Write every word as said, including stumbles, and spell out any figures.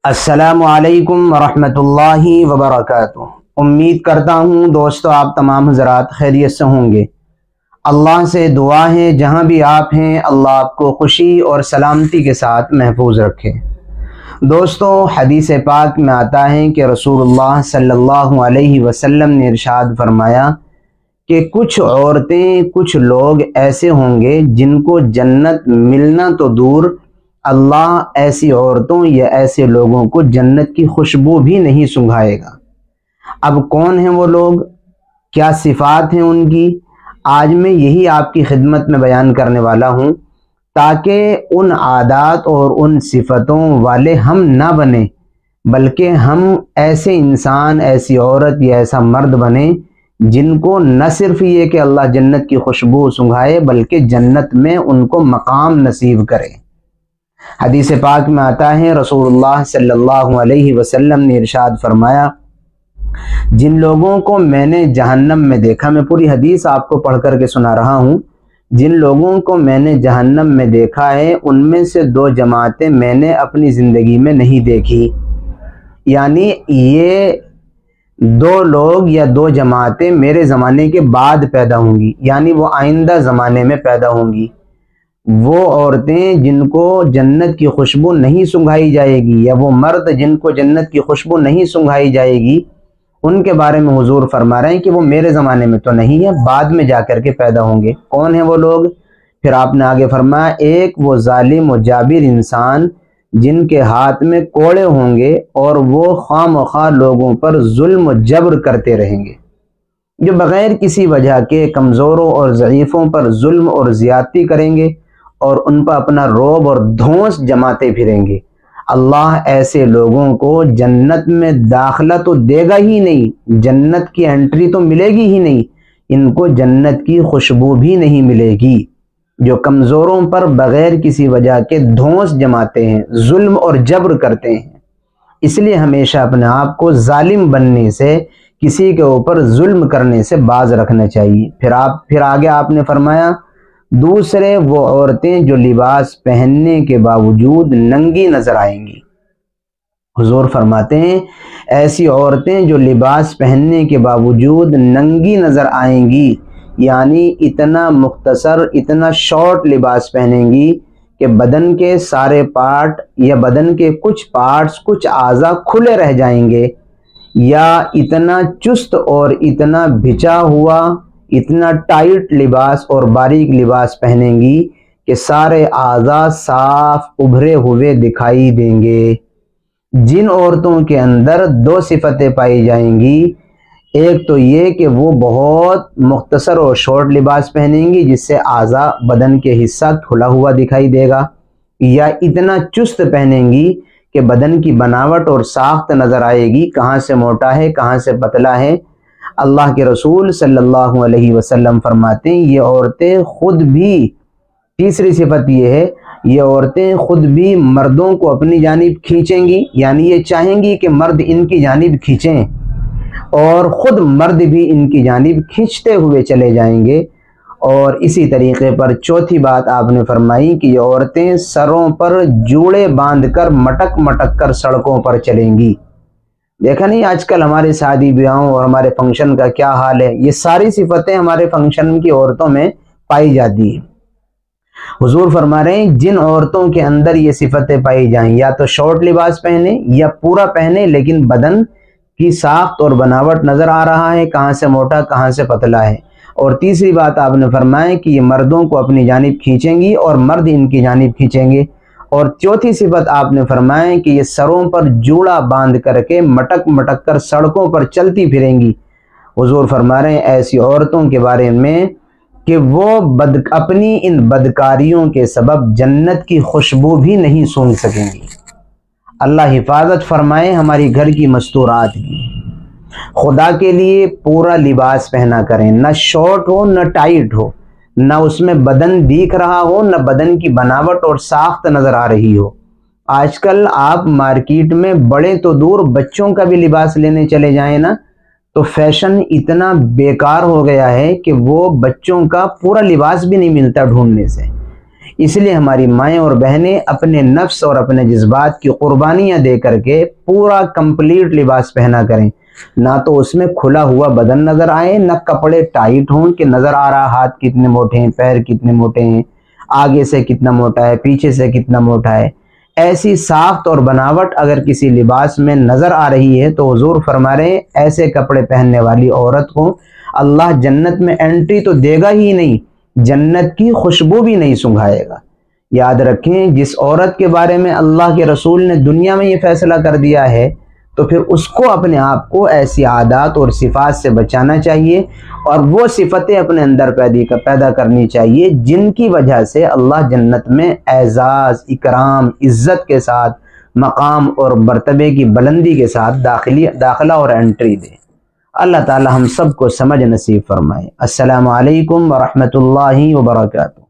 السلام علیکم ورحمۃ اللہ وبرکاتہ۔ امید کرتا ہوں دوستو آپ تمام حضرات خیریت سے ہوں گے۔ اللہ سے دعا ہے جہاں بھی آپ ہیں اللہ آپ کو خوشی اور سلامتی کے ساتھ محفوظ رکھے۔ دوستو حدیث پاک میں آتا ہے کہ رسول اللہ صلی اللہ علیہ وسلم نے ارشاد فرمایا کہ کچھ عورتیں کچھ لوگ ایسے ہوں گے جن کو جنت ملنا تو دور، اللہ ایسی عورتوں یا ایسے لوگوں کو جنت کی خوشبو بھی نہیں سنگھائے گا۔ اب کون ہیں وہ لوگ، کیا صفات ہیں ان کی، آج میں یہی آپ کی خدمت میں بیان کرنے والا ہوں تاکہ ان عادات اور ان صفتوں والے ہم نہ بنیں، بلکہ ہم ایسے انسان، ایسی عورت یا ایسا مرد بنیں جن کو نہ صرف یہ کہ اللہ جنت کی خوشبو سنگھائے بلکہ جنت میں ان کو مقام نصیب کرے۔ حدیث پاک میں آتا ہے رسول اللہ صلی اللہ علیہ وسلم نے ارشاد فرمایا، جن لوگوں کو میں نے جہنم میں دیکھا، میں پوری حدیث آپ کو پڑھ کر کے سنا رہا ہوں، جن لوگوں کو میں نے جہنم میں دیکھا ہے ان میں سے دو جماعتیں میں نے اپنی زندگی میں نہیں دیکھی، یعنی یہ دو لوگ یا دو جماعتیں میرے زمانے کے بعد پیدا ہوں گی، یعنی وہ آئندہ زمانے میں پیدا ہوں گی۔ وہ عورتیں جن کو جنت کی خوشبو نہیں سنگھائی جائے گی یا وہ مرد جن کو جنت کی خوشبو نہیں سنگھائی جائے گی، ان کے بارے میں حضور فرما رہے ہیں کہ وہ میرے زمانے میں تو نہیں ہے، بعد میں جا کر کے پیدا ہوں گے۔ کون ہیں وہ لوگ؟ پھر آپ نے آگے فرمایا، ایک وہ ظالم و جابر انسان جن کے ہاتھ میں کوڑے ہوں گے اور وہ خواہ مخواہ لوگوں پر ظلم و جبر کرتے رہیں گے، جو بغیر کسی وجہ کے کمزوروں اور ضعیفوں پر ظلم اور زیادتی کریں گے اور ان پر اپنا روب اور دھونس جماتے پھریں گے۔ اللہ ایسے لوگوں کو جنت میں داخلہ تو دے گا ہی نہیں، جنت کی انٹری تو ملے گی ہی نہیں، ان کو جنت کی خوشبو بھی نہیں ملے گی، جو کمزوروں پر بغیر کسی وجہ کے دھونس جماتے ہیں، ظلم اور جبر کرتے ہیں۔ اس لیے ہمیشہ اپنے آپ کو ظالم بننے سے، کسی کے اوپر ظلم کرنے سے باز رکھنا چاہیے۔ پھر آپ پھر آگے آپ نے فرمایا، دوسرے وہ عورتیں جو لباس پہننے کے باوجود ننگی نظر آئیں گی۔ حضور فرماتے ہیں ایسی عورتیں جو لباس پہننے کے باوجود ننگی نظر آئیں گی، یعنی اتنا مختصر، اتنا شارٹ لباس پہنیں گی کہ بدن کے سارے پارٹ یا بدن کے کچھ پارٹس، کچھ اعضاء کھلے رہ جائیں گے، یا اتنا چست اور اتنا بھچا ہوا، اتنا ٹائٹ لباس اور باریک لباس پہنیں گی کہ سارے اعضاء صاف ابھرے ہوئے دکھائی دیں گے۔ جن عورتوں کے اندر دو صفتیں پائی جائیں گی، ایک تو یہ کہ وہ بہت مختصر اور شارٹ لباس پہنیں گی جس سے اعضاء بدن کے حصہ کھلا ہوا دکھائی دے گا، یا اتنا چست پہنیں گی کہ بدن کی بناوٹ اور ساخت نظر آئے گی، کہاں سے موٹا ہے کہاں سے پتلا ہے۔ اللہ کے رسول صلی اللہ علیہ وسلم فرماتے ہیں یہ عورتیں خود بھی، تیسری صفت یہ ہے، یہ عورتیں خود بھی مردوں کو اپنی جانب کھینچیں گی، یعنی یہ چاہیں گی کہ مرد ان کی جانب کھینچیں اور خود مرد بھی ان کی جانب کھینچتے ہوئے چلے جائیں گے۔ اور اسی طریقے پر چوتھی بات آپ نے فرمائی کہ یہ عورتیں سروں پر جوڑے باندھ کر مٹک مٹک کر سڑکوں پر چلیں گی۔ دیکھا نہیں آج کل ہمارے شادی بیاہوں اور ہمارے فنکشن کا کیا حال ہے، یہ ساری صفتیں ہمارے فنکشن کی عورتوں میں پائی جاتی ہیں۔ حضور فرما رہے ہیں جن عورتوں کے اندر یہ صفتیں پائی جائیں، یا تو شارٹ لباس پہنے یا پورا پہنے لیکن بدن کی ساخت اور بناوٹ نظر آ رہا ہے، کہاں سے موٹا کہاں سے پتلا ہے۔ اور تیسری بات آپ نے فرمایا کہ یہ مردوں کو اپنی جانب کھینچیں گی اور مرد ان کی جانب کھینچیں گے۔ اور چوتھی صفت آپ نے فرمایا کہ یہ سروں پر جوڑا باندھ کر کے مٹک مٹک کر سڑکوں پر چلتی پھریں گی۔ حضور فرما رہے ہیں ایسی عورتوں کے بارے میں کہ وہ بد اپنی ان بدکاریوں کے سبب جنت کی خوشبو بھی نہیں سونگھ سکیں گی۔ اللہ حفاظت فرمائے ہماری گھر کی مستورات کی۔ خدا کے لیے پورا لباس پہنا کریں، نہ شارٹ ہو نہ ٹائٹ ہو، نہ اس میں بدن دیکھ رہا ہو نہ بدن کی بناوٹ اور ساخت نظر آ رہی ہو۔ آج کل آپ مارکیٹ میں بڑے تو دور بچوں کا بھی لباس لینے چلے جائیں نا تو فیشن اتنا بیکار ہو گیا ہے کہ وہ بچوں کا پورا لباس بھی نہیں ملتا ڈھونڈنے سے، اس لیے ہماری مائیں اور بہنیں اپنے نفس اور اپنے جذبات کی قربانیاں دے کر کے پورا کمپلیٹ لباس پہنا کریں، نہ تو اس میں کھلا ہوا بدن نظر آئے، نہ کپڑے ٹائٹ ہوں کہ نظر آ رہا ہاتھ کتنے موٹے ہیں، پیر کتنے موٹے ہیں، آگے سے کتنا موٹا ہے، پیچھے سے کتنا موٹا ہے۔ ایسی ساخت اور بناوٹ اگر کسی لباس میں نظر آ رہی ہے تو حضور فرما رہے ہیں ایسے کپڑے پہننے والی عورت کو اللہ جنت میں انٹری تو دے گا ہی نہیں، جنت کی خوشبو بھی نہیں سنگھائے گا۔ یاد رکھیں، جس عورت کے بارے میں اللہ کے رسول نے دنیا میں یہ فیصلہ کر دیا ہے تو پھر اس کو اپنے آپ کو ایسی عادات اور صفات سے بچانا چاہیے، اور وہ صفتیں اپنے اندر پیدا کرنی چاہیے جن کی وجہ سے اللہ جنت میں اعزاز، اکرام، عزت کے ساتھ مقام اور مرتبے کی بلندی کے ساتھ داخلی داخلہ اور انٹری دے۔ اللہ تعالی ہم سب کو سمجھ نصیب فرمائے۔ السلام علیکم ورحمۃ اللہ وبرکاتہ۔